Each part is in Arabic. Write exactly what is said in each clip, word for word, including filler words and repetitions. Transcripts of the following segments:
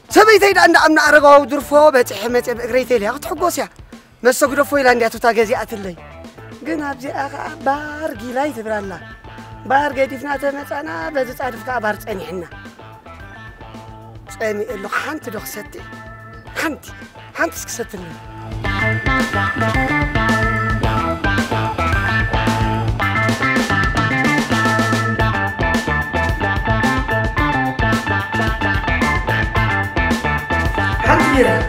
سبيتي دا أنا أمنا أرجعوا درفوا بتحمت بقريتي لي أخذ حقوسيا مسك درفوا إلى عندي تتاجزي أتلي قلنا بزي أخا بار جيلاي تبر الله بار جدي فينا تمت أنا بدي تعرف كابار تاني حنا تاني اللي حنت دخستي حنت حنت سكستني حنت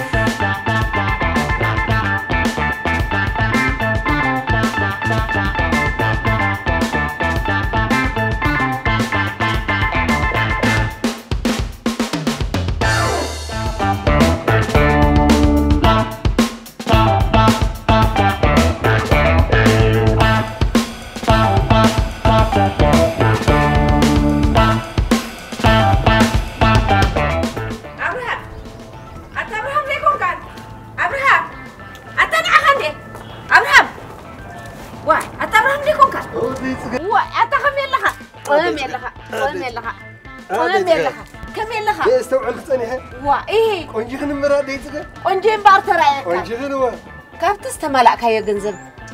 قنجي خن مراد يتسقى قنجي بارتر رايك قنجي خنوا كابتس تملأ كاي جنزب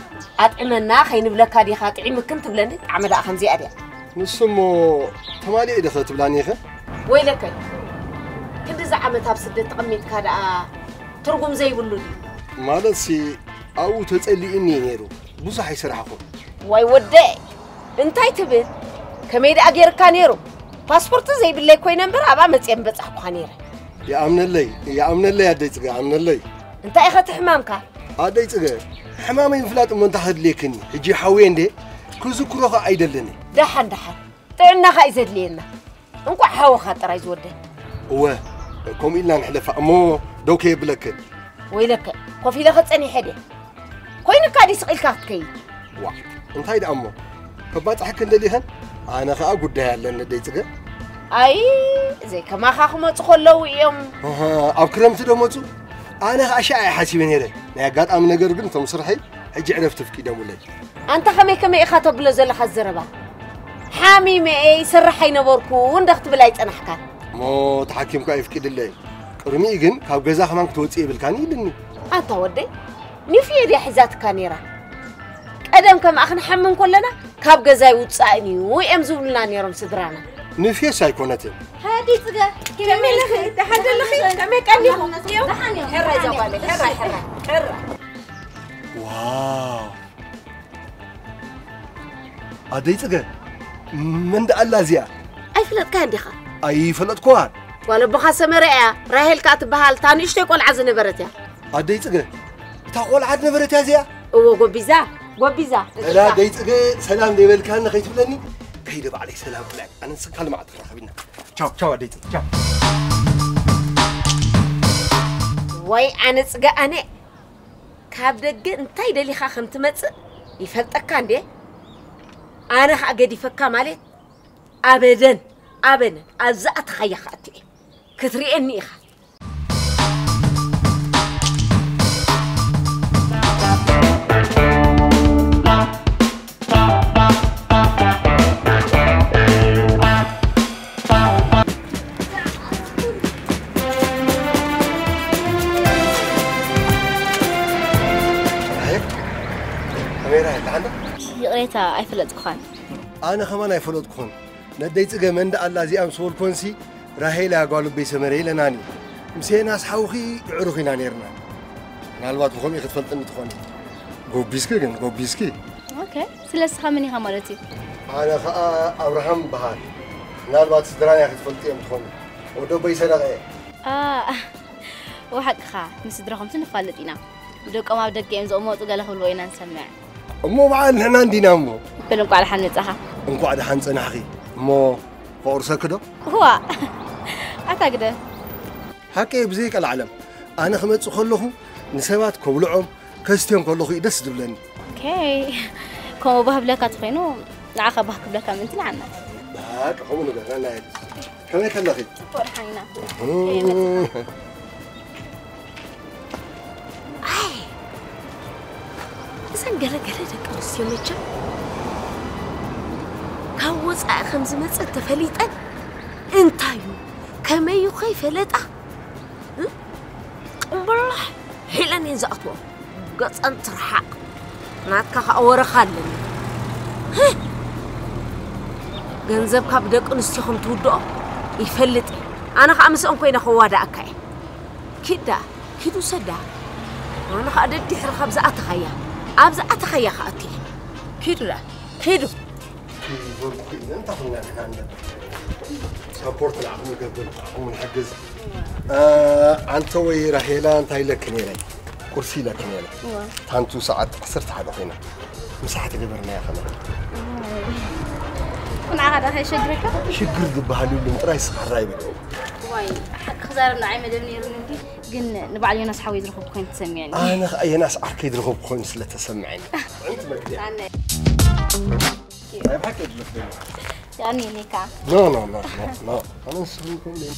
أطعمنا خين بلا كادي خاطعي ممكن تبلني عمل أخن زي أدي نسمو تمالي إذا خدت بلاني خا ويلك كنت زعمت هبسدت تقميت كذا ترقم زي بلودي ماذا سي أو تسألي إني نيرو بوسا حيسرحكم واي ودي انتي تبي كميد أجير كانيرو باسبورت زي بالله كوي نمبر أبا متيم بتصحى خانيره يا أمن اللي يا أمن اللي هديت يا أمن اللي أنت أخذت حمامك هديت حمامي انفلات من تحت ليكني يجي حوين دي كوزو كروها أيدلني دحن دحن تعنا خايزت لينا انكو حاو خاطر يزوده هو كم إلا نحلف أمو دوكي بلك ويلك كوفي لخت أني حدا كوين كادي سقيل كاكي واحد أنت هيدا أمو فبات حكي ليهن أنا خا أقول ده لأن ديتك أي زي كما خاخ ما تخلوا يوم ها أكرمت دموتو أنا أشياء حاسبين هذا نعقد أمن جربين تمسرحي هجي عرفت في كده ولا أنت خمي كمي خاطب لزل حزربا حامي مي سرحي نبوركو وندخت بلايت أنا حكا مو تحكيم كيف كده اللي رمي جن كاب جزاء خمانك توتي بالكاني لني أنت ودي نفي دي حزات كانيرا أدم كم أخن حمم كلنا كاب جزاء وتصاني ويمزو لنا نيرم صدرانا نفي سايكوناتين هادي تجا كمي لخي تحد لخي كمي كان يوم هرا زوالي هرا هرا هرا واو هادي تجا من ده الله زيا أي فلت كان دخا أي فلت كوان ولا بخاصة مرأة راهل كاتب بحال تاني اشتكوا العزن برتها هادي تجا تقول عدنا برتها زيا هو قبيزة قبيزة لا دي تجا سلام دي بالكان خيت بلني كيدب عليه سلام لك أنا سكال ما أتفرح بينا تشاو تشاو دي تشاو واي أنا سجى أنا كابدك أنتي دلي خاخن تمت يفتك كان ده أنا حاجة فكا مالي أبداً أبداً أزأت خيخاتي كثري إني خا يقريتها أي فلت كخان أنا كمان أي فلت كخان نديت جمن ده الله زي أمسول كونسي راهيلا قالوا بيسمري لناني مسينا أصحابي عروخي نانيرنا نالوات بخوم يخد فلت إني تخوني جو بيسكي جن جو بيسكي أوكي سلس خامني خمرتي أنا خا أبراهام بهار نالوات سدراني يخد فلت إني تخوني ودو بيسنا غير آه وحق خا مسدرهم تنفالتينا بدو كم عبدك جيمز أمو تقاله الوينا نسمع أمو معنا هنا عندنا أمو بلنكو على حنة صحة انكو على حنة نحقي أمو فورسا كده هو أعتقد هكي بزيك العالم أنا خمت خلوه نسبات كولعهم كستيون كله يدس دبلني اوكي كم بهب لك تخينو العقب بحك بلك من تلعنا باك هم نقدر أنا كم يكلا خي فرحينا إذن قال قال لك رسيوني جا كوز خمس مسألة تفليت أنتايو كما يخاف لتا والله هيلن ينزقطوا قص أنت رحق ناتك أورا خالن جنزب كابدك نستخدم تودو يفلت أنا خامس أنكو ينا خوادا أكاي كده كده سدا أنا خادد دحر خبز أتخيا أبز أتخيا خاتي كده لا كده أنت خلنا عندنا سبورت العقل قبل ونحجز آه أنت وي رحيلة أنت هاي لك نيلة كرسي لك نيلة تانتو ساعات قصرت حدا فينا مساحة قبرنا يا خلا كنا عاد هاي شجرك شجر ذبها لي اللي مرايس حراي بدو واي خزار النعيمة دني رنتي قلنا نبع لي ناس حاوي يدرخوا بخين تسمعني أنا أي ناس أحكي يدرخوا بخين سلا تسمعني أنت مكتئب أنا بحكي أدلك يعني نيكا لا لا لا لا أنا نسويكم ليه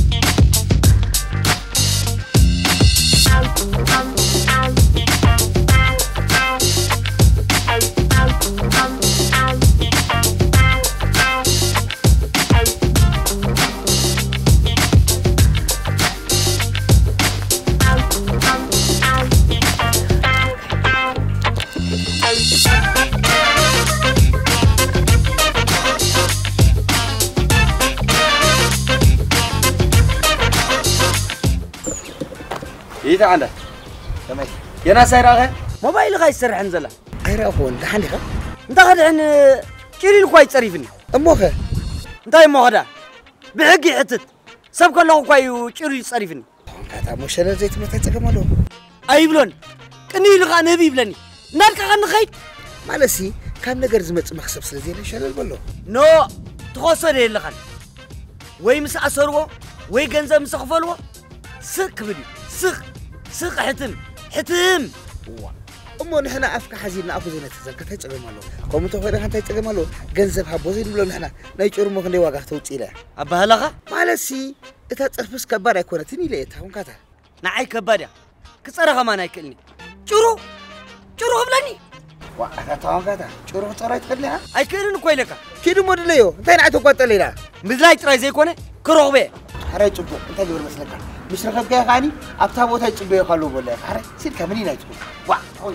إيه تعال تمام يا ناس هيراغه موبايل غاي يسرح نزله هيراغه وين دحني خا انت غد عن كيري الكواي تصريفني اموخه انت يمو غدا بحق حتت سب كله كواي كيري تصريفني كاتا مشنا زيت ما تتقملو اي بلون كني لغا نبي بلني نالك غن خيت مالسي كان نجر زمت مخسب سلازي لشلل بلو نو تخسر يلخن وي مس اسرو وي غنزه مسخفلو سك بدي سخ سخ حتم حتم امو نحن افك حزيننا افو زينه تزكت تيقمالو قوم تو خير كان تيقمالو غنزب حبوزي بلو نحن ناي چورمو كندي واغا توصي له ابهلغه مالسي اتا صرفس كبار يكون تني ليت هون كاتا نعي كبادا كصرخه ما نايكلني چورو چورو بلني وا اتا تاو كاتا چورو صراي تخليها اي كيرن كويلك كيدو مودليو انت نعتو قطلينا مزلاي تراي زي كونه كروبه حراي چبو انت جبر مسلك مش رخص جاي خاني ابتا بوتا چبو يخلو بولا حراي سيل كمني نايتو وا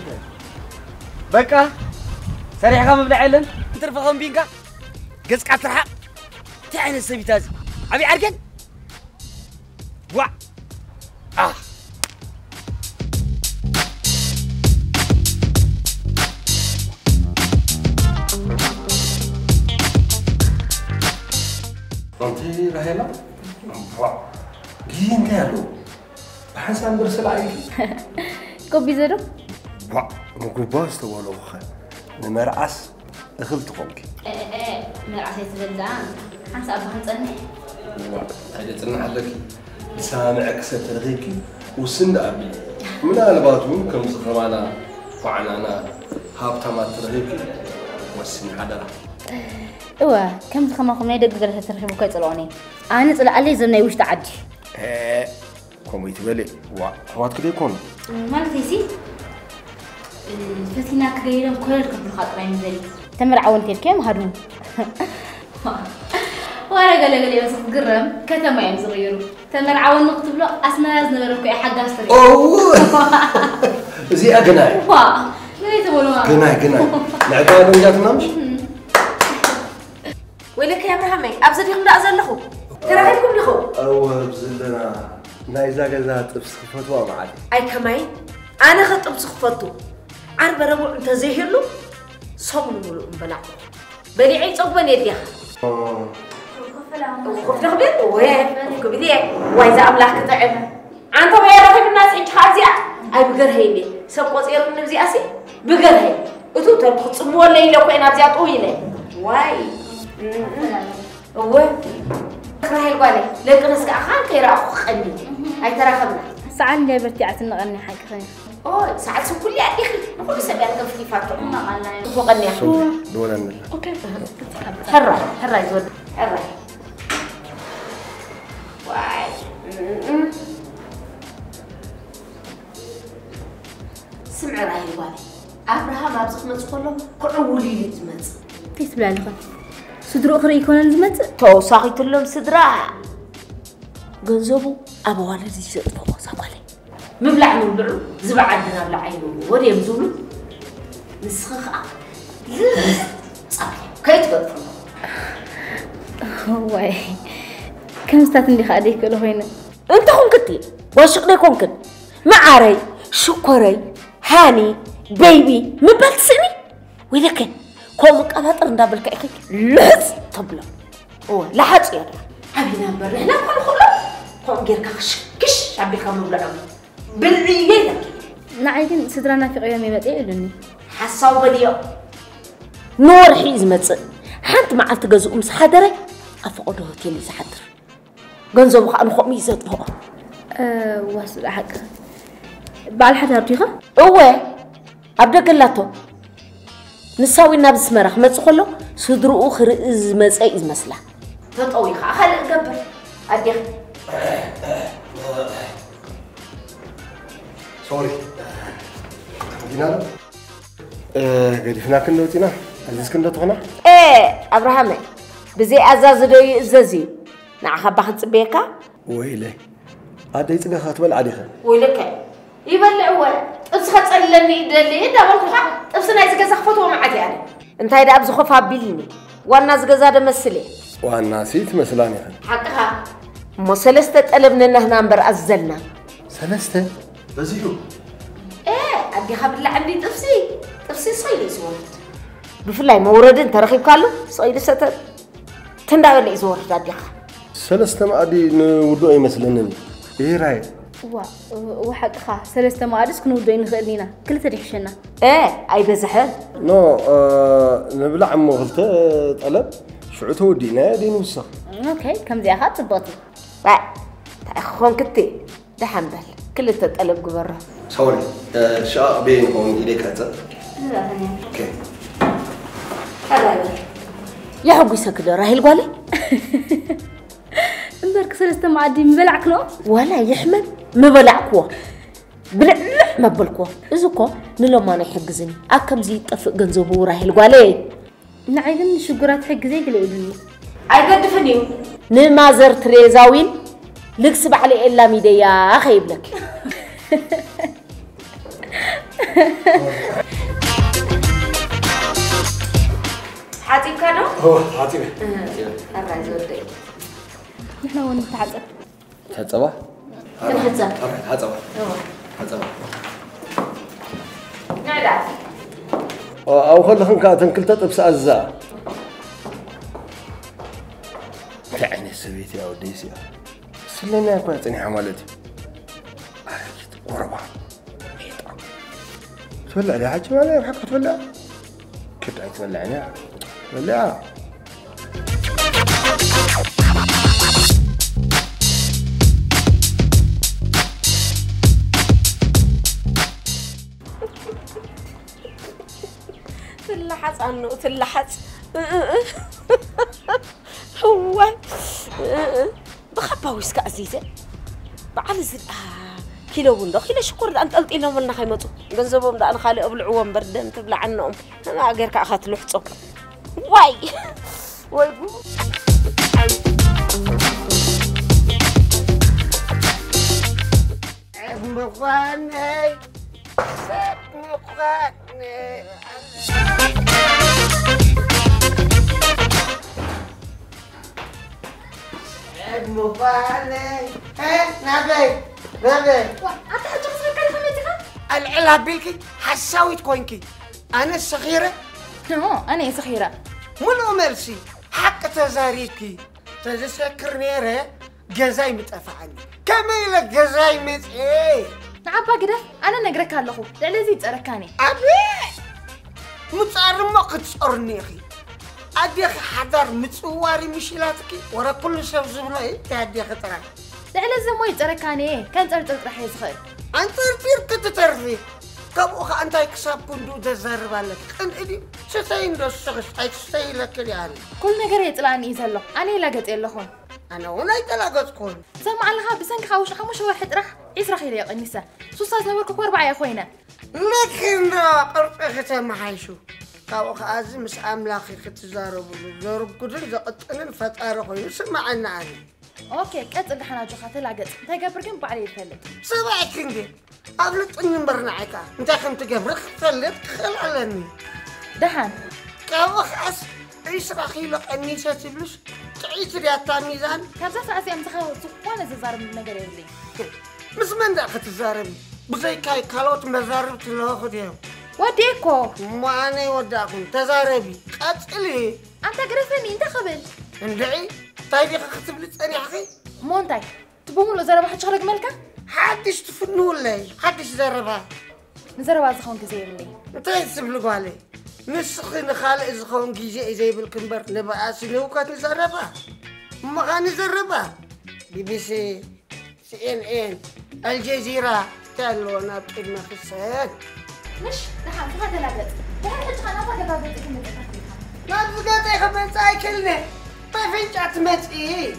بقى سريع كم بلعلن ترفقهم بينك قص قطرها تعين السبيتاز ابي عرقن وا اه أنتي رهيلة؟ وا جين قالوا بحسن برسل عيني كوبي زيرو وا مقباس تقولوا خا نمرعس أخلت قومك ايه ايه مرعس يتبلان حنس أبو حنصني وا هذا تنع لك سامعك سترغيكي وسن أبي من أنا ممكن زخروانا وعنانا هابتما ترغيكي والسن حدرا ايوا كم زخمكم ناي دغ غير ترحبوا كاي صلوني انا صلا علي زمناي وش تعدي ايه كوميت بالي وا هوات كده يكون مالتي سي فتينا كريرم كل كبر خاطرين مزلي تمرعون تلكم هادو وانا قال لي بس قرم كتم يم صغيرو تمرعون نكتب له اسناز نبركو حدا استري اوه زي اغناي وا ما تقولوا غناي غناي لعبه من جات نمش ويلك يا ابراهيم ابزديكم دا ازلخو تراهيكم لخو او بزلنا نايزا غزا طبس خفتوا معادي اي كماي انا خطبس خفتو عرب ربع انت زيهلو صوم نقولوا بلا بليعي صوبن يديها خفت خبيت وين كبدي وايزا املاك تعب انت ويا رخيب الناس انت حازيا اي بغر هيني سب قصير من زي اسي بغر هي اتو تتصمو ولا يلو كاين زيا طويله واي هو راهي القالي لقنس كاخان كيرا اخو خني اي ترى خبنا ساعه اللي برتي عت نغني حاجه ثانيه اوه ساعات كل يا اخي نقول سبع كم في فاتو ما قالنا فوق النيح دولا نلا اوكي حرة حرة يزود حرة واي سمع راهي القالي ابراهام ابزخ مصقله كل ولي يزمت كيف بلا لغه صدرو اخر يكون الزمت تو ساقيت لهم صدرا جنزبو أبو والد يسقط فوق سقالي مبلع من بلعو زبع عندنا بلعينه ودي يمزولو نسخخ صافي كيف تقدر واي كم ستات اللي خاديك له هنا انت كنتي واش قدي كنت معاري شكري هاني بيبي مبلت سني ولكن كم قفطر ندبل كايك لز طبله هو لا حد يا حبينا نبر هنا كل خلق كم غير كش كش عبي كم بلعو بالعيد نعيدين سدرانا في قيام يمطي يلني حساو بديو نور حيز مص حنت معلت جزء مس حدره افقدو هوتيل يسحدر غنزو خا انخم يزطفو اه واسل حق بعد حدا بتيخه اوه ابدقلاتو نساوينا بسمرخ مص خلو صدرو خرز مصي يزمسلا تطوي خا خل قبر اديخ سوري دينا اه قال فينا كنا وتينا عزيز كنا تخنا ايه ابراهيم بزي ازاز دوي ازازي نعخ باخذ بيكا ويلي عادي تبي خاتبل عاديها ويلك يبلع ولا اسخ تصلني دلي دابلك طبسنا يزغز خفته معك يعني انت هيدا ابز خف ابيلني وانا زغزا دمسلي وانا سيت مسلاني حقها مو سلسته طلبنا هنا نمبر ازلنا سلسته بزيو ايه ادي خبر عندي طفسي طفسي صيدي سوالت بفلاي مورد انت رخيب كالو صيدي ست تنداول يزور داديخ سلسته ما ادي نودو يمسلنني ايه راي وا وحق خا سلسته ما ادس كنو دوين خلينا كل تريحشنا ايه اي بزحل نو آه نبلع عمو غلطه طلب شعوته ودينا دين وسخ اوكي كم زي اخذت بطي با اخون كتي ده حنبل كل تطلب جبره سوري آه شاء بينكم اليك هذا لا اوكي هلا يا حبي سكده راهي القالي امبارك سلسته ما عادي مبلعك نو ولا يحمل مبلعكوا بلع ما بلكوا ازكو نلو ما نحجزني اكم زي طفق جنزبو راهي القالي نعيدن شجرات حق زي قال يقولني ايقدفني نمازر تريزاوين لكسب علي الا ميديا خيب لك حاتم كانوا هو حاتم الراي زودي نحن وين نتعذب تحصبه تنحصب حصبه حصبه نعدا او خلخن كاتن كل تطبس ازا تعيني سويتي يا وديسي سلنا كويتني حمالتي عرفت قربا ميطا تولع لي حاجه ولا حق تولع كنت تولعني ولا تلحس عنه تلحس هو بخبا ويسكا عزيزة بعد زل كيلو بندق كيلو شكر أنت قلت لهم إنه خيمتو جنزبهم ده أنا خالي أبلعوهم بردن تبلع عنهم أنا أجر كأخذت لحظة واي واي مغني مغني مغني ها نبي نبي أنت حاجة صغيرة كده فهمتها؟ العلها بيلكي حساوي تكونكي أنا الصغيرة نو أنا صغيرة منو ميرسي حق تزاريكي تذكر نيره جزاي متفعني كميلة جزاي مت إيه نعبا كده أنا نقرأك هاللخو لعلى زي تسألكاني أبي متصار ما قد صارني أخي أدي أخي حضر متصوري مشيلاتك ورا كل شيء زمنا إيه تهدي أخي ترى لعلى زي ما يتسألكاني كان ترتلت رح يسخر أنت ترفير كنت ترفي كم أخي أنت يكسب كندو تزرب عليك أن إدي ستين دوسخش أي ستين لك يعني كل نجار يطلعني يزلو أنا لا قد يلخون أنا ولا يتلاقط كون سمع لها بسنك خاوش خمش واحد راح يسرح لي يا قنيسة سوسا زورك أربعة يا أخوينا لكن قرطة ختم حيشو كاو خازم مش أملاخي ختزارو بلو زارو كدر زقطن فتارة خوي سمع عنا أنا اوكي قص حنا جو خاطر لا قص انت قبر كم بعلي يفلت سبعك كندي قبلت نمبرنا عيكا انت كنت قبرك فلت خل علني دحان كاوخ اس عيش راخيلو اني ساتبلش تعيش رياتا ميزان كابزا ساعتي ام تخاو وانا ززار من نجر يلي مس من دا ختزارب بزي كاي كالوت مزارب تلو خديو وديكو ما انا وداكم تزاربي قتلي انت قرفني انت خبل اندعي طيب اكتب لي تصريح اخي مونتاي تبوم له زربه حد شغلك ملكه حدش تفنوا لي حدش زربها نزربه زخون كزي يبلي انت تسبلوا علي نسخن خالق زخون جيجي زي بالكمبر نبقى سلوكات زربها ما غاني زربها بي بي سي سي ان ان الجزيره تالونا بقلنا في السهل مش دحان فقط لا قص دحان حج خنا فقط قص كلمه لا تفقط يا خبر سايكلنا طيب انت اتمت ايه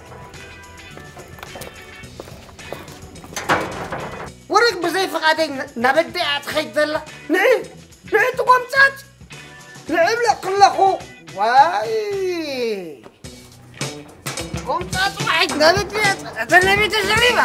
ورق بزي فقادين نبدي اتخيد ذلا نعم نعم تقوم تات نعم لك الله واي قوم تات واحد نبدي اتنبي تجربة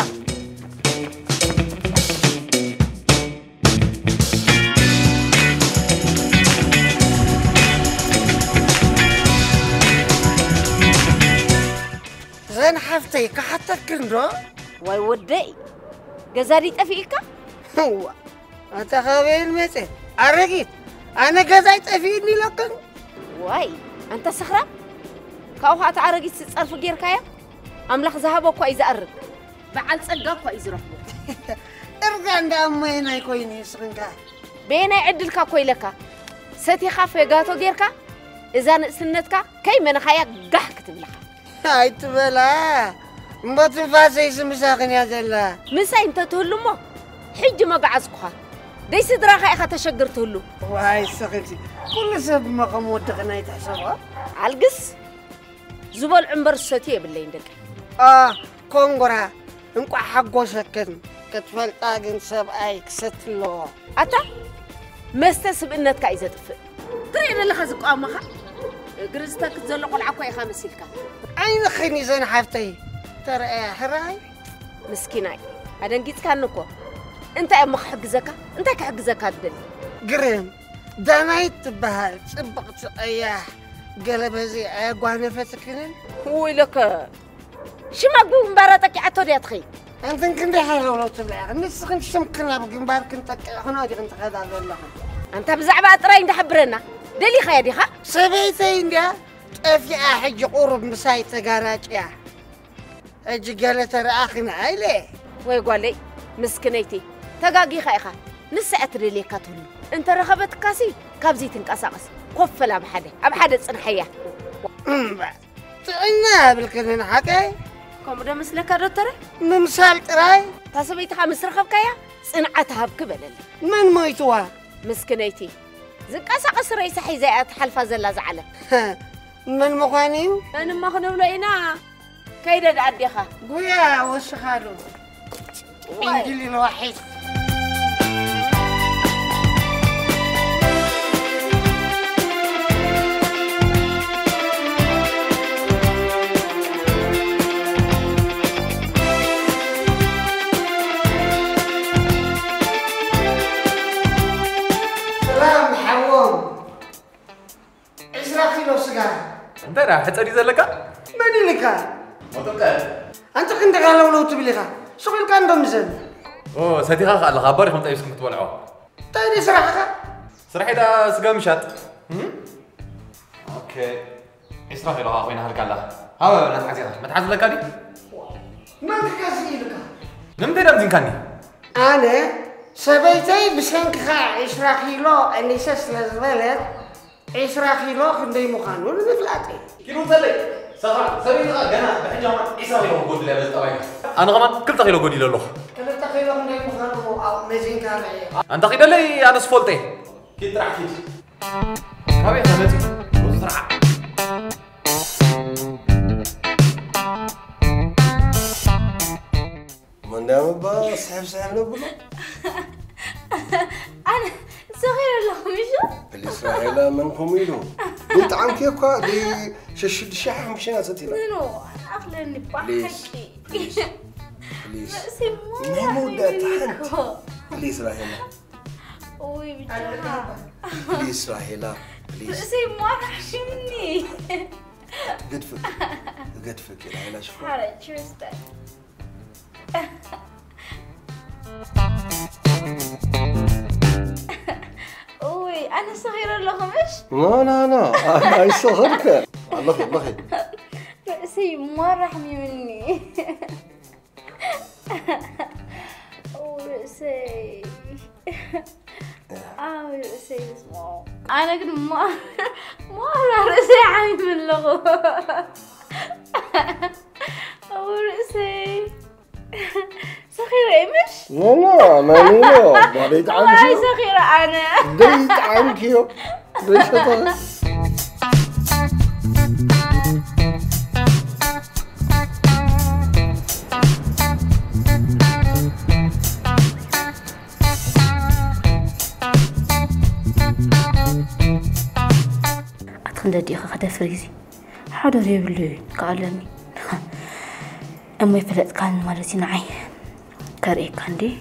زين حفتي كحتى كندو واي ودي جزاري تفيكا هو انت خبير متى ارقيت انا جزاي تفيني لكن واي انت سخرة كاوها تعرقيت تصرف غيركايا املاح ذهبو كو ايزارق بعل صقا كو ايزرفو ارجع عند امي هنا كويني سرنكا بينا يعدلكا كويلكا ستي خاف غاتو غيركا اذا نسنتكا كاي من خايا قح كتبلها هاي تبلا ما تنفاسي سمساخن يا زلا مسا انت تهلمو حج ما قعسكها دي سدرا خايخه تشغرتهلو واي سخنتي كل سب ما قمودخنا يتحسبها علقس زبل عمبر ستي باللي ندك اه كونغرا انقع حقو سكن كتفلطا جن سب اي كستلو اتا مستسب انتك ايزه طفء ترينا لخ زقامخه جرزتك زلق العكو يا خامسيلكا عين خيني زين حفتي ترى حراي مسكيناي ادنقيت كانكو انت يا مخحجزك انت كحجزك الدل قريم دانايت تبهال صبقت اياه قلب هزي اغوانه فتكنن ويلك شما قوم باراتك عتو يا انت كنت حلو لو تبلع نسخن شمكنا بجنبار كنت هنا دي كنت هذا والله انت بزعبه طراي ندحبرنا دلي خيدي خا سبيتي اندا طفي احج قرب مساي تغاراچيا اجي قالت راخنا عيلي وي قولي مسكنيتي تغاغي خايخا نسعت ريليكاتو انت رخبت كاسي كابزي تنقساقس كفلا بحده اب حده صنحيه تعنا بالكنن حكاي كم ده مسلك دكتور ممثال تراي تاسبيتها مسرخبكايا صنعتها بكبلل من مويتوا مسكنيتي زقساقس رئيس حيزات حلفه زلا زعله من مخانيو انا ما خنو لينا كيدا داديخه قويا وشخالو انجلي الوحيد سلام حوام عشرة كيلو سجارة انت راح تسألي زلكا؟ ماني لك وتبقى انت كنت قالوا لو تبليها شغل كان دمزن اوه ساتيخا خا الخبر خمسة يسكن تولعوا تاني صراحة صراحة دا سقا مشات اوكي اسرافي لو وين هلك الله ها لا تحزي ما تحزي لك دي ما تكاسي لك نمت دام زين كاني انا سبيتي بسنك خا عشرة كيلو اللي سس لزبلت عشرة كيلو خندي مخانو نفلاتي كيلو تلي صراحة سبيت خا جنا بحجة اسرافي لو قود لابس طبعا انا كمان كل تخيلو قودي لله كل كيلو خندي مخانو او مزين كان انت خيدا لي انا سفولتي كيت راح كيت كابي حماتي وزرع من دام با صاحب صاحب نبلا انا صغير لهم شو الإسرائيل منكم يلو انت عم كيف دي شش الشحم مشينا ستينا نو أخلني بحكي بليز بليز رأسي ما مرة مودة منك تحت بليز راهيلا وي بجاه بليز راهيلا بليز رأسي مرة مني قدفك قدفك يا راهيلا شوف حالة تشوستك وي أنا صغيرة لغمش لا لا لا أنا هاي صغرك الله الله رأسي مرة حمي مني ورأسي آه رأسي اسمه أنا كنت مرة مرة رأسي حمي من اللغو ورأسي صغيرة إمش؟ لا لا ماني لا بعيد عنك والله صغيرة أنا بعيد عنك يو ليش هذا؟ أتخن دقيقة خدت فريزي حاضر يبلي قالني أمي فلت كان مالتي نعي كاري كاندي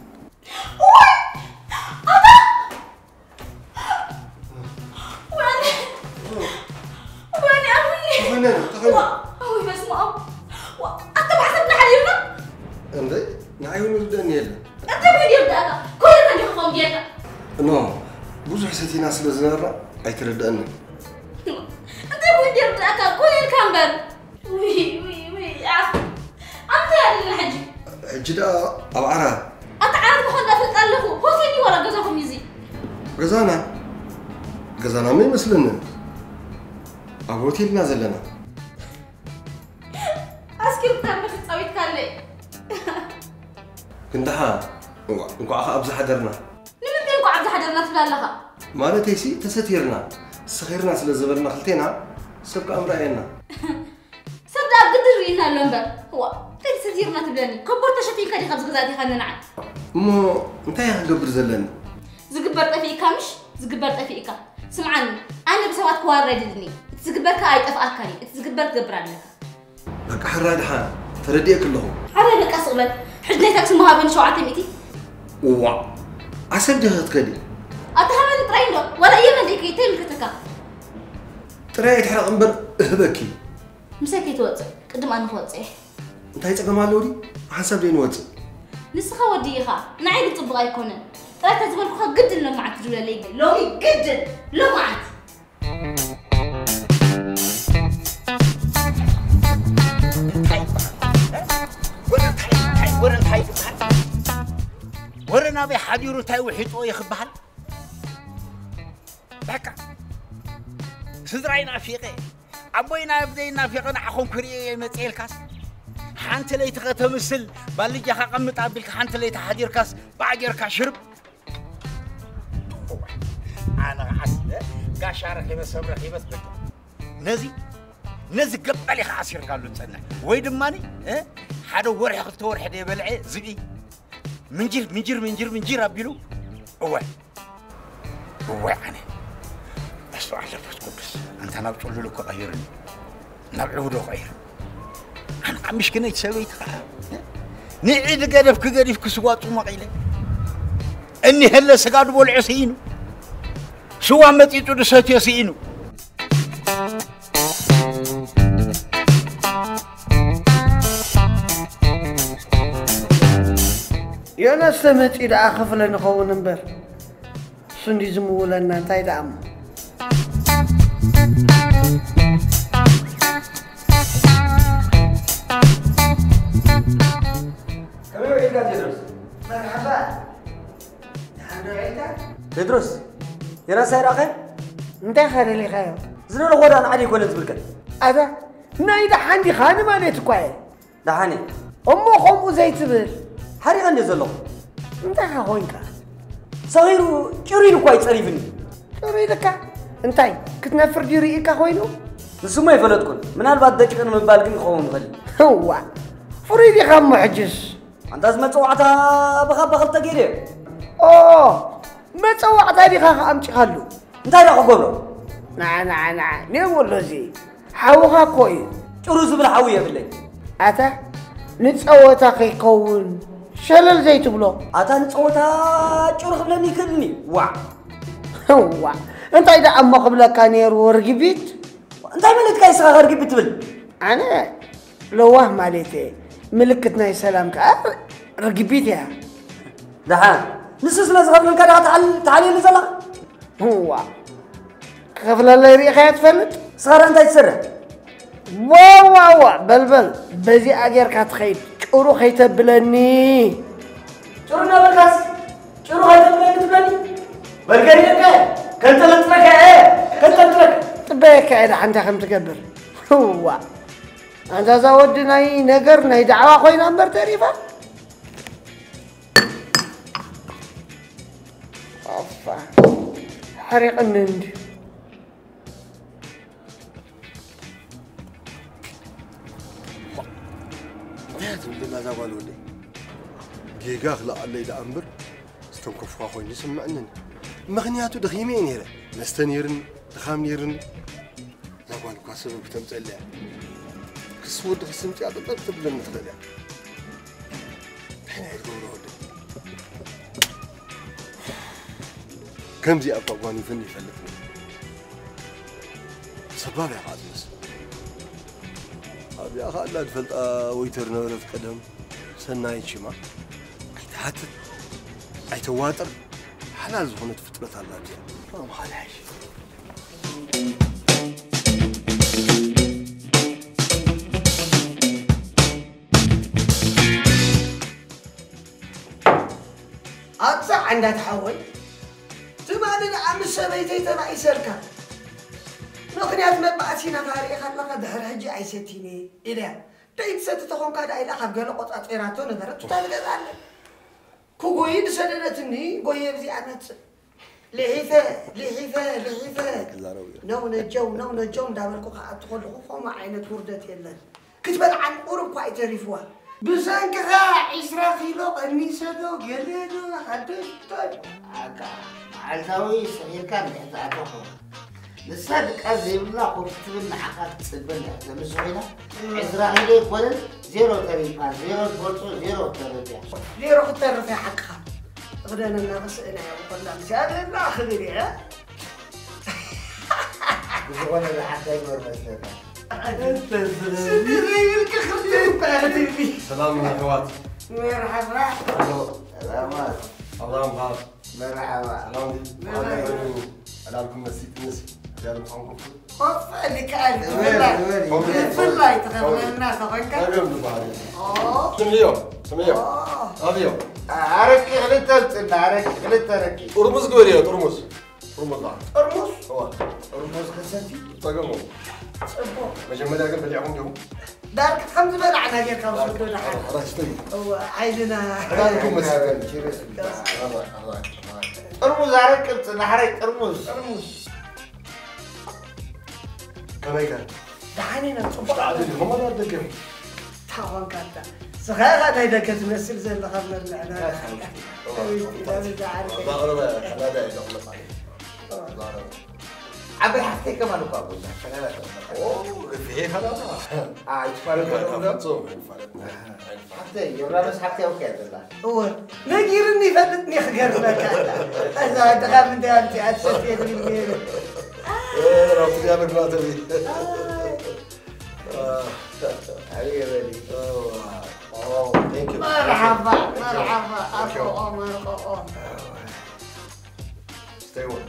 واني واني أمي تخيل تخيل أوي بس ما أنت بحسب نحلينا أنت نعيون ولدني يلا أنت وين يبدأ كل ما يخون ديتا نو بوزح ستي ناس لزنارة أي تردأني أنت وين يبدأ كل الكامبر وي وي وي أنت يا الحج جدا أو عرا أنت عارف خلنا في التلفو هو سيدي ولا جزاكم يزي غزانا غزانا مين مثلنا أبوتي لنا زلنا أسكت كان بس تسوي كله كندها نكو أخا أبز حدرنا لمن بينكم عبد حدرنا تبلغها مالتي سي تستيرنا صغيرنا سلزبرنا خلتينا سبق أمر عينا صدق قدر رينا اللمبر هو تل ستيرنا تبلني كبرت شفين كدي خبز غزاتي خلنا نعم مو انت يا قبر زلنا زقبرت فيك مش زقبرت فيك سمعني أنا بسوات كواردني تزقبرك أي تفأكري تزقبرك قبرانك لك حراد حان ترديك كلهم حراد لك أصغبل حجنيتك سمها بين شوعتي ميتي وا عسب جهت كدي أتهمل تريندو ولا يمن ديكي تيم كتكا تراي تحرق انبر اهبكي مسكي توصل قدم أنا توصل انت هيتقى مالوري حسب لين وصل نسخة وديها نعيد طبغا يكونن لا تزبل خا قد لو معك تجولا لي لو قد لو معك ورن تاي ورن ابي حديرو تاي وحيطو يخبحل بكا سدراينا فيقي عبوينا بدينا فيقنا اخون كري مصيل كاس حانت لي تختمسل بالجي خقمط ابلك حانت لي تحدير كاس باجركا شرب انا حسب قاشارك يمسبرك يبس بك نزي نزي قبلي خاسر قالو تصنع وي دماني ها حدا ورح خلت ورح دي بلعي زبي منجر منجر منجر منجر ابيلو هو هو انا بس على بس انت انا بتقول له غيرني نبعوده غير انا مش كنا يتسويت نعيد قدف كقدف كسواط ومقيله اني هلا سقاد بولعسينو سوا متيتو دسات يسينو يا ناس سمعت إذا أخاف لنا خون نمبر سندي زمولا نانتاي دام كم يوم عيدك تدرس؟ مرحبا الحمد لله تدرس؟ يا ناس هاي راقي؟ انت خير اللي خير زنون غدا أنا عادي كل تبلكن هذا نايدا عندي خاني ما نتقوي دحاني أمو خمو زي تبل حري غني زلو انت خوينك صغير جرينو كويس صريفني تريدك انتي كتنفر جريئك خوينو نسمى يفلتكن من هالبعد دقيقة من بالكن يخون غلي هو فريدي خم محجز أنت لازم توعتها بخاب بخاب تجيري اوه ما توعت هذه خا امشي خلو أنت راح قبله نعم نعم نعم نعم والله زي حوها كوي ጭሩ ዝብል ሓዊ የብለይ ኣታ ንፀወታ ከይከውን ሸለል ዘይትብሎ ኣታ ንፀወታ ጭሩ ክብለኒ ይክእልኒ ዋ ዋ እንታይ ዳ እሞ ክብለካ ነይሩ ርግቢት እንታይ ማለት ካ ይስኻ ርግቢት ትብል ኣነ ለዋህ ማለት ምልክት ናይ ሰላም ከዓ ርግቢት እያ ድሓን ንሱ ስለ ዝኸፍለልካ ዳ ተሓልየሉ ዘላ ዋ ክኸፍለለይ ርኢኻያ ትፈልጥ ስኻራ እንታይ ትሰርሕ ዋዋዋ በልበል በዚኣ ጌርካ ትኸይድ ጭሩ ከይተብለኒ ጭሩ ነበርካስ ጭሩ ከይተብለኒ ትብለኒ በልገሪካ ከንጠለጥለካ ከንጠልጥለካ ጥበየካ ኢዳ ሓንታ ከም ትገብር ዋ ኣንታ እዛ ወዲ ናይ ነገር ናይ ዳዕዋ ኮይና እምበር ተሪፋ ኣፋ ሓሪቕኒ እንዲ تبدل هذا والولي جيجاخ لا الله إذا أمبر استنكف أخوي نسمعني مغنياتو دخيمين هنا نستنيرن دخامنيرن لا قال كاسب بتمتلع كسود خسمتي هذا لا تبدل متخلع هنا يقولوا هذا كم زي أبغاني فني فلتني سباب يا قادمس أبي أخا لا تفلت ويترنا ولا تقدم سناي شما أيتهاتت أيتواتر حلال زهونة فترة الله بيا ما حلاش أتصع عندها تحول تمالنا عم السبيتي تبع يسركها مغنيات مبعثينا تاريخ لك دهر هجي عيستيني إذا تيت ستتخون كاد إلى خبقنا قطعة إيراتو نبرت تتالقى كوغوي دسدنتني غوي بزي أنت لحيفة لحيفة لحيفة نو نجو نو نجو دابلكو قاعد تقول خو ما عينت وردت يلا كتبت عن أوروب كواي تعرفوها بسانكها عشرة كيلو قني سدو قليلو حدش طيب عالزاوي صغير كان يحتاجه لسادك أزيم لا قلت تبنى حقات تبنى لمسوينا إسرائيلي قلن زيرو تريفا زيرو بولسو زيرو تريفا زيرو تريفا حقها غدانا الناس إنا يقول لهم زيادة لا خذيني ها بزغونا لحتى يمر مسلمة سيدي لك خذين بأهدي سلام يا أخوات مرحبا سلامات اللهم غاب مرحبا سلام عليكم عليكم نسيت نسي دار معكم خف لك أنت والله والله تخبر الناس أخوك اليوم دباري أوه سميو سميو أبيو عرك غلطت أنت عرك غلطت ركي أرمز قولي أرمز أرمز ضاع أرمز هو أرمز خسنتي طاقمو مجمع لكن بلعهم جم دارك خمس بلعنا غير خمس دون حاجة خلاص تيجي هو عايزنا عليكم مساء أرمز عرك أنت نحرك أرمز أرمز كم هيك دعاني نتصبح عادي هم ما دقم تاوان كانت صغيرة هيدا كتمثل زي اللي خبر العناد لا بزعل لا غربة لا داعي دخلت عليه عبي حكي كمان وقابل شغالة اوه في هذا اه يتفرق حتى يورا بس حتى وكذا هو نجيرني فاتتني خجر لك هذا دخل من دارتي عدستي من ايه ربطي انا ما تبي حبيبي اوه ثانك يو مرحبا مرحبا ابو عمر ستي ون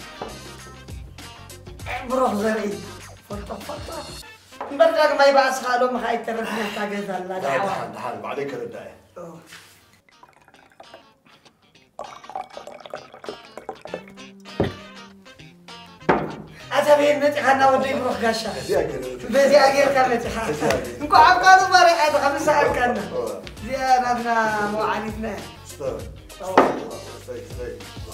بروح زري فطر فطر برجع ما يبعث خاله ما حيترفني تاجز الله دعوة دحال دحال بعدين كده داعي أتبين نتحنا ودي بروح قشة بزي أجير كم نتحنا نكو عبقى نباري هذا خمس ساعات كنا زي أنا مو عانيتنا ستي ستي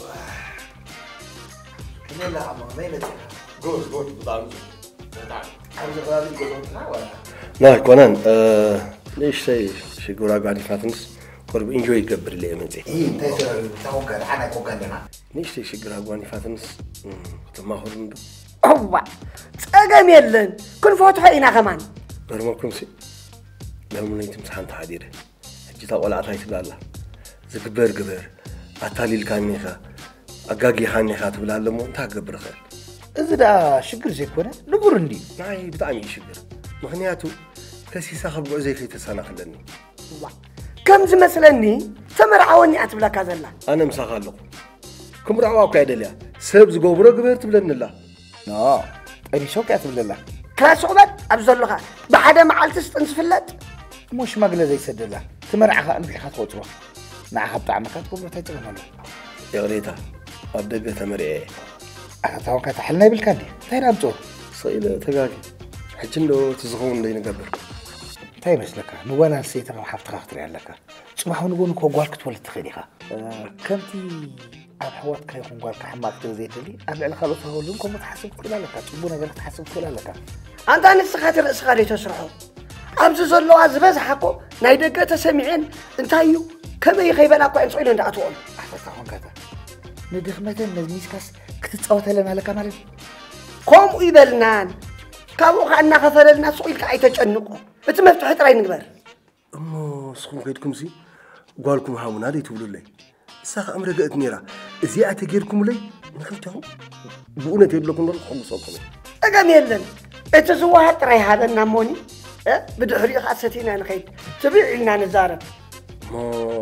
كنا لا عمو ما يلتحنا قول قول بضعنا عاوز غابي يقولون ولا لا كونان ليش شيء شيء قول أقعد فاتنس قرب إنجوي يقبر لي أمتي إيه تسر تاوكل أنا كوكلنا ليش شيء قول أقعد فاتنس تما هو هو تقام يلن كل فوتها إنا كمان برمكم سي لما نيت امتحان تحديره حجي تقول عطاي تبلا الله زكبر قبر أتالي الكاني خا أجاجي خاني خا تبلا الله مو تاقبر خير إذا دا شكر زي كونه نقولندي معي بتعمي شكر مخنياتو كسيسا خبقو زي كي تسانا خلني كم زي مثلني تمرعوني أتبلا كذا أنا مساخالو كم رعواكو عدليا سبز قبرو قبر تبلن الله لا أنا شوكي أتبلا الله كاسعبت أبزر لها بعد ما عالتست انسفلت مش مقلة زي سدلا تمرعها أنت حات وتروح مع خبط عمكات قبل تيجي ماله يا غريتا أبدأ تمري أنا توقعت حلنا بالكاني تين أبتو صيلة تجاكي حجن له تزغون لين قبر تاي بس لك نوانا نسيت أنا حفت خاطري عليك سمحوا نقول نكو قالك تولد تخليها كمتي أبحوات كي يكون قالك حماك تزيد لي أبلع الخلص هقول لكم تحسب كل لك تبون قالك تحسب كل لك أنت أنا سخاتر إسخاري تشرحه أبز زلوا عزبز حقو نايدك تسمعين انتايو كم يخيبنا أكو إنسوين عند أطول أحسن هون كذا ندخ مثلا نزميس كاس كتتصوت لنا لك مالك قوم يبلنان كابو خلنا خسرنا سويل كأي تجنقو أنت ما فتحت رأي نقبر أما سخون كيدكم زي قالكم هاونا دي تقولوا لي ساق أمر قد نيرا إذا أتجيركم لي نخلتهم بقولنا تبلغون الخمس وكم أجمع يلن أنت زواهت رأي هذا النموني أه بدحري خاصتين أنا خيد تبيع لنا نزارة ما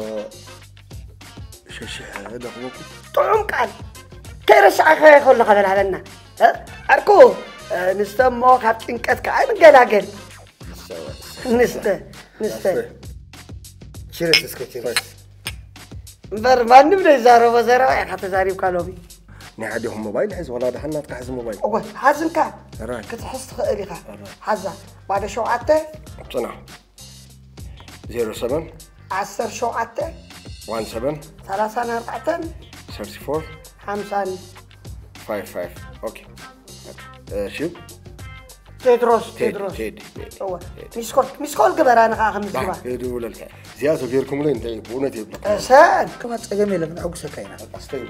شش هذا هو طعم كان كيرس أخي يقول لك هذا لنا أه أركو أه نستمع كابتن كات كأي من جلاجل نست نست شيرت اسكتير بر ما نبدأ زارو وزارو يا حتى زاري بكالوبي نعديهم موبايل حز ولا دحنا تحز موبايل أوه حزن كان راي كتحس خيرها حزة بعد شو عته صنع زيرو سبعة عشر شو عته وان سبعة ثلاثة أربعة ثلاثة فور خمسة فايف فايف أوكي شو تدرس تدرس تيد أوه مسكول مسكول قبر أنا خامس جوا يدو ولا زيادة غيركم لين تيجي بونا تيجي أسان كم تجمع لك نعوق سكينة أستيقظ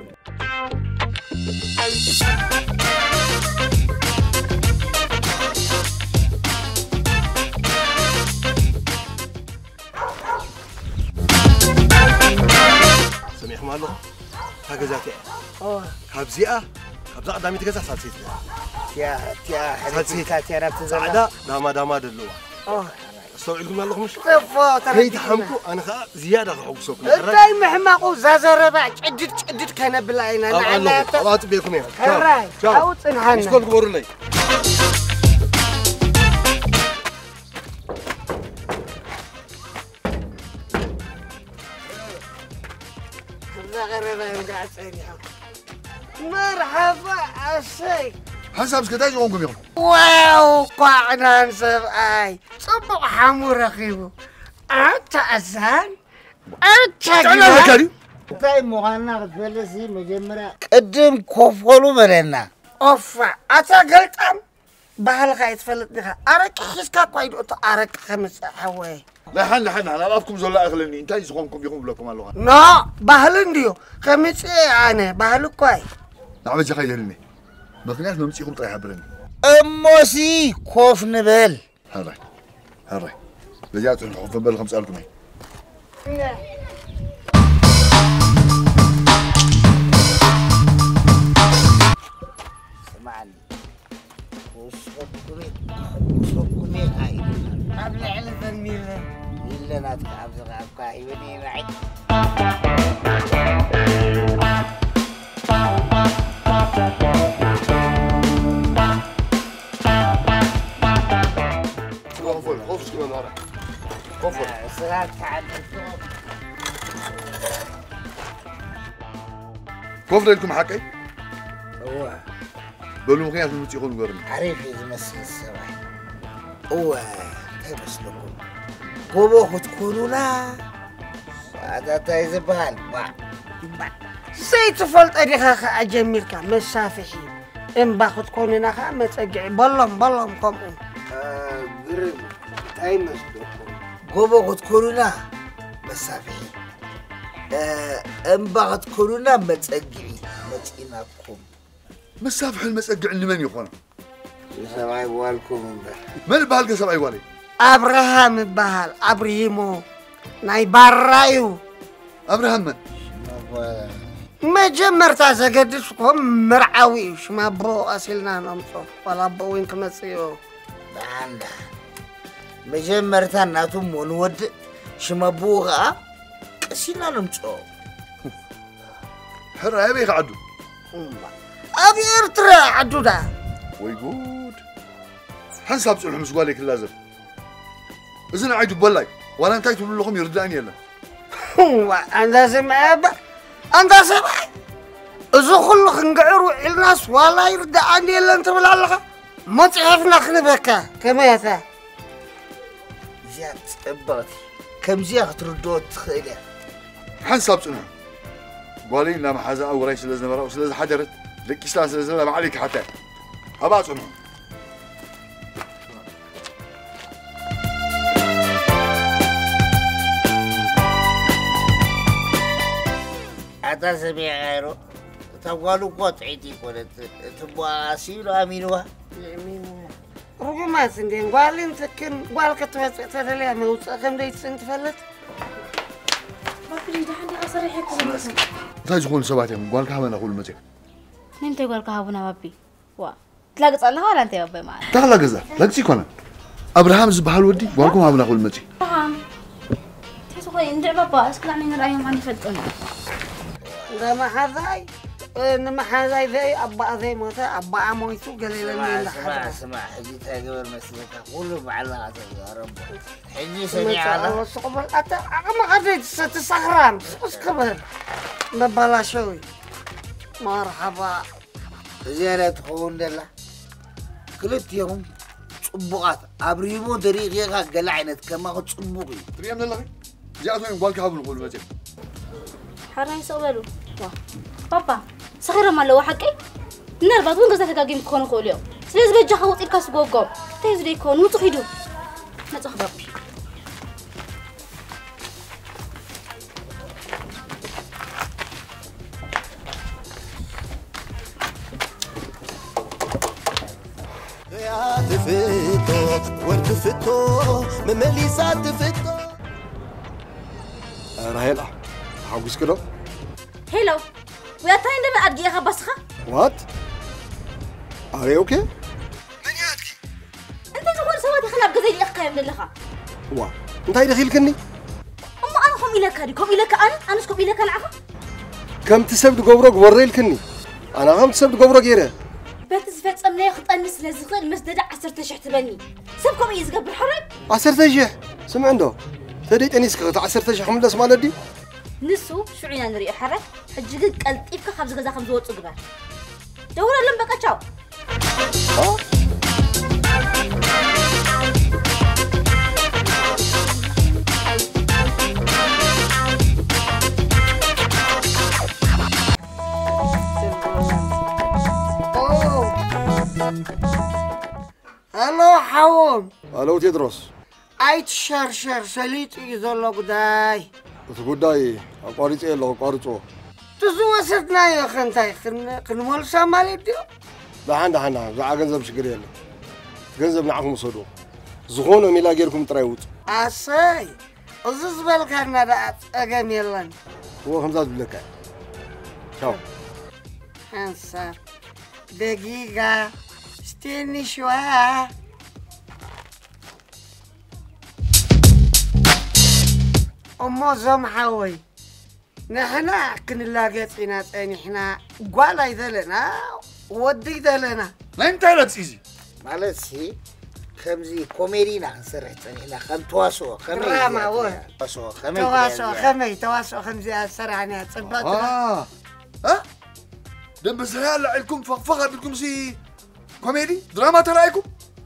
سميح مالو هكذا أوه كابزيئة كابزا قدامي تجزع ساتسيت يا يا حبيبتي تاتي أنا بتزعل سعداء داما داما دلوا أوه استوعبكم الله مش كيف هي تحمكو أنا خا زيادة حوسكم أنتي محماقو زازربع جدد جدد كان بلاينا الله الله تبيكم يا هراي أو تنحن مسكول قبور لي مرحبا الشيخ حسب سكتاج غونكم يوم واو قاعنا نسب اي صبح حمو رخيبو انت أزان انت تعال هكاري طيب مغانا غتفلسي مجمرة قدم كوفولو بلنا اوفا اتا قلتم بحالك يتفلتني ارك حسكا قايد اوتو ارك خمس حواي لحن لحن على أفكم زولا أغلني أنت إيش غونكم يوم لكم اللغة لا بحالن ديو خمس ايه انا بحالك كوي نعم جا خير لي مخناش نمشيكم طيح برني أموسي كوف نبل هراي هراي رجعت نحط بال خمس ألف جنيه سمعني وصبكني وصبكني هاي قبل علة الميلة إلا ناتك زغاب كاي ودي معي خوف خوف كمان هراي خوف صغار تعدل خوف لكم حكي هو بقولوا مخناش نمشيكم قرن عريف يزمسل السبع هو تبس لكم قوبو تكونوا لا هذا تايزبال با سيت فلت اديخا خا اجميلك مسافحي ام باخد كوننا خا متقعي بلم بلم قوم قرن تايمس لكم قوبو تكونوا لا مسافحي ام باخد كوننا متقعي متيناكم مسافح المسقع اللي من يخون سبعي والكم من بهالك سبعي والي أبراهام بهال أبريمو ناي بارايو أبراهام من؟ ما جمرت أزقدسكم مرعوي شما بو أسلنا نمصو ولا بو وين كمسيو بعند ما جمرت ناتم ونود شما بوغا كسينا نمصو حرة أبي عدو أبي إرترا عدو دا ويقود حنساب سؤال مسؤالك لازم إذن عيدو بلاي ولا أنت تقول لهم يرداني يلا هو أنت سمع أبا أنت سمع إذا كل خنقعروا الناس ولا يرداني يلا أنت ولا الله ما تعرفنا خنبكا كما يتا زياد أباتي كم زياد تردوت تخيلها حنساب سؤال قولي لا محازة أو رئيس لازم مرة وسلازم حجرت لك إسلاس لازم عليك حتى أبا سؤال أتا سميع غيره تقولوا قطعتي قلت تبغى سيلو أمينوها يمين رجما سندين قالين سكن قال كتبت ترى موت كم ديت سنت فلت ما في ده عندي أصريح كذا تاج تقول سبعتين قال كهبنا أقول متى نمت يقول كهبنا بابي وا تلاقي الله ولا أنت يا بابي معي تغلق إذا لقتي كنا أبراهام زبحال ودي قالكم هبنا أقول متى أبراهام تسوي ندع بابا اسكلاني نرأيهم عن فدقنا ده ما حذاي إنما حذاي ذي أبا ذي موتا أبا عمويتو قليلا من اسمع اسمع حجيتها قبل مسلكها كله معلقة يا رب حجي سميع هذا قبل أتا ما قدرت ستسخرام بس قبل ببلا شوي مرحبا زيارة خون دلا كلت يوم صبغات أبريمو دريغيها قلعنت كما قد صبغي تريا من الله جاءتوني قال كهبنا أقول متى حرام يسولوا بابا صغيرة ما لو حكي نربط وين قصدك أجيب كون خوليو سلز بيجي خوط الكاس جوجو تيزري كون متخيدو نتخ بابي يا تفتو ورد فتو ممليسات تفتو راهيلا حاجز كده هلو ويا تاين دم أدقي خبصخة وات are you okay أنت تقول سواتي خلاب قزيلي أخي من اللخا وا أنت هاي دخيلكني أما أنا هم إلك هذي كم إلك أنا أنا سكوب إلك العفا كم تسبت قبرك وريلكني أنا غام تسبت قبرك يره بيت زفت أمنا يخط أنس لزخل المسدد عسر تشح تبني سبكم يزقب بالحرب عسر تشح سمع عنده تريد أني سكت عسر تشح من الأسماء دي نسو شعينا نريء حرك حجيك قلت إبك خبز غزا خبز وط أقبال دورة لم بقى تشاو ها هلو حوم هلو تدرس أيت شر شر سليت يزول قداي تقولي أقاريت إيه لو قاريتو تزوجتنا يا خنتاي خن خنمول سامالي ديو لا عندها عندها زع جنزب شكري يلا جنزب نعكم صدو زغونو ميلا غيركم ترايوت أساي أزز بالكارنا دات أجن يلان هو خمسات بلكا شاو هنسا دقيقة استني شوية أمو زم حوي نحنا كن لاقيت فينا تاني إحنا قوالا يذلنا ودي ذلنا لا أنت لا تسيزي مالسي خمزي كوميدينا سرت إلى خم تواسو خمي دراما هو تواسو خمي تواسو خمي تواسو خمزي أسرع عني تصبت آه ها دم بس هلا لكم فقط لكم سي كوميدي دراما ترايكم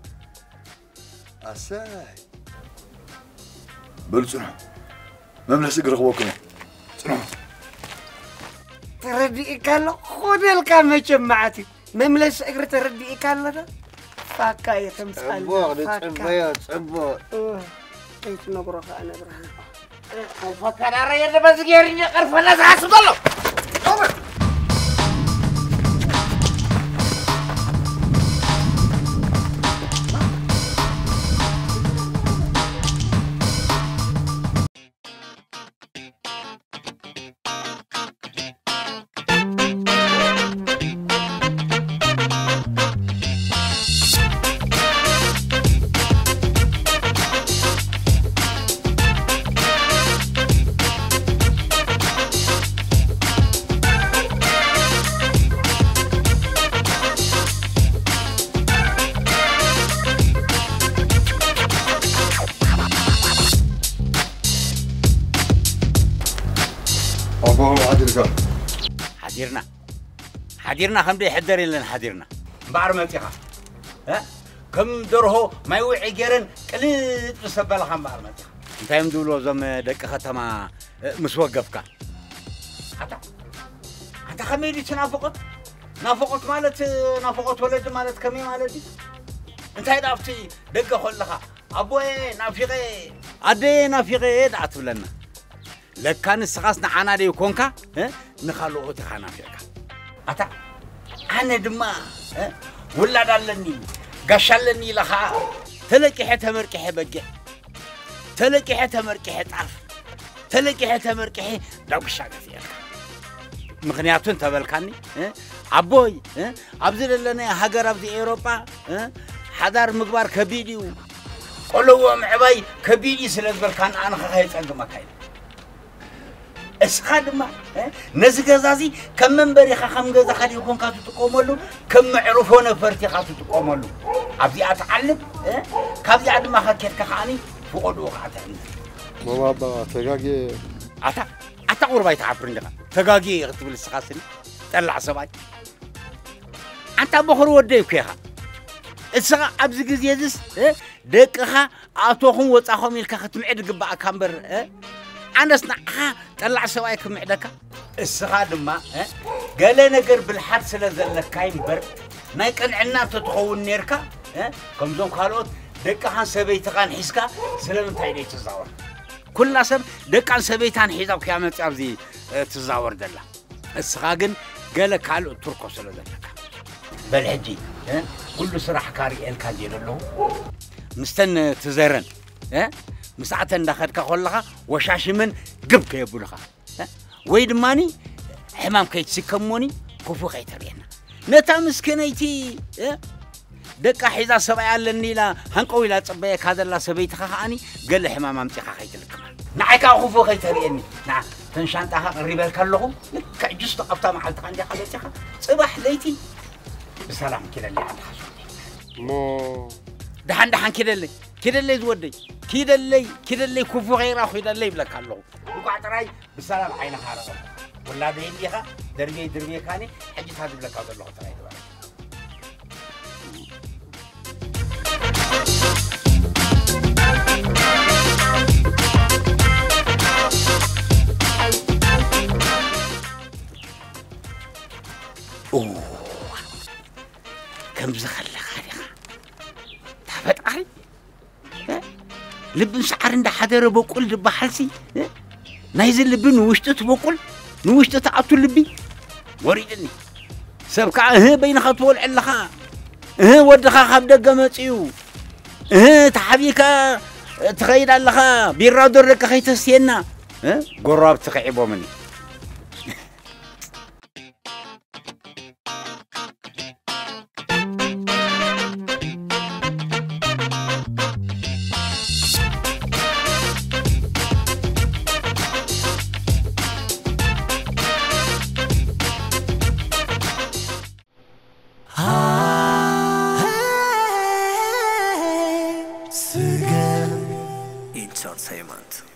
أساي بلسنا ما من هسه قرقوكم تردي إكالو خود الكامة جمعتي مملس إقر تردي إكالو ده فاكا يا خمس عبور عبور عبور كيف نقرأ أنا برهان فكر أرى يد بس غيرني قرف الناس حاسد الله أبوهم حديرك حديرنا حديرنا خم دي حدري لنا حديرنا بعر ما تيخا ها كم درهو ما يوعي جيرن قليل بسبل خم بعر ما تيخا انت يمدولو زم دق ختما مسوقفكا حتى انت خميدي تنافقت نافقت مالت نافقت ولد مالت كمي مالتي انت هيدافتي دق خلخا ابوي نافقي ادي نافقي دعت لنا لكان السقاسنا حنا دي كونكا نخلو تخانا فيك اتا انا دما ولاد علني قشلني لخا تلقي حتى مركحه بقى تلقي حتى مركحه طرف تلقي حتى مركحه داوشا فيك مغنياتون تبلكاني ابوي ابزل لنا هاجر ابدي اوروبا حضر مغبار كبيديو قولوا معباي كبيدي سلازبلكان انا خاي صقما كاي اسخدما نزي غزازي كم منبري خم غزا خدي يكون كاتو تقوملو كم معرفو نفرتي كاتو تقوملو ابدي اتعلم كابدي ادما خكيت كخاني فقدو خاتن ماما با تغاغي اتا اتا قرباي تعبرنجا تغاغي قتبل السقاسني طلع سباي انت بخر وديك يا اسا ابز غزيزس دقخا اتوخم وصاخم يلك ختمعد غبا كامبر أنا سنعها طلع سواي كم عدك السخاد ما قال نقر بالحد سلازل كاين برد ما يكن عنا تتخون نيركا كم زوم خالوت دك عن سبيتان حسكا سلام تايدي تزاور كل سب دك عن سبيتان حيزا وكامل تعبزي تزاور دلا السخاجن قال كالو تركو سلازلك بالحجي كل صراحة كاري الكاجي له مستنى تزرن مساعة دخلك خلها وشاش من قب كيبولها ويد ماني حمام كي تسكموني كفو خيترينا نتا مسكنيتي دقة حيزا سبعي على النيلة هنقوي لا تصبيك هذا الله سبيت خاني قال حمام امتي خيتلك نعيكا كفو خيتريني نعم تنشانتها قريبا كلهم لك جست قبطة محلت عندي خليتها صباح ليتي بسلام كده اللي عند خشوتي مو دحان دحان كده اللي كده اللي زودي كده اللي كده اللي كفو غير اخو ده اللي بلك الله وقع تراي بسلام عين حارق ولا ده يديها دربي دربي كاني حجت هذا بلك هذا الله تراي اوه كم زخل خالقه تفتقري لبن شعر عند حدر بقول دبحلسي نايزل لبن وشتت بقول نوشتت عطو لبي وريدني سبكع اه بين خطول علخا اه ودخا خب دغ مصيو اه تحبيكا تخيد علخا بيرا درك خيتسينا اه قراب تخيبو مني Entertainment.